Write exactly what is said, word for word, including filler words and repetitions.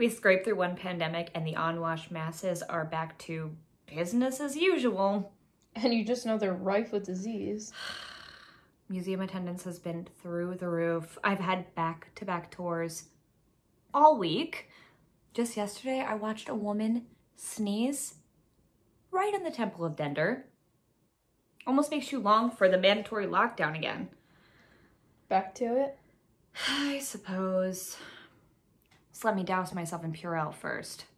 We scraped through one pandemic and the unwashed masses are back to business as usual. And you just know they're rife with disease. Museum attendance has been through the roof. I've had back-to-back tours all week. Just yesterday, I watched a woman sneeze right in the Temple of Dender. Almost makes you long for the mandatory lockdown again. Back to it? I suppose. Just let me douse myself in Purell first.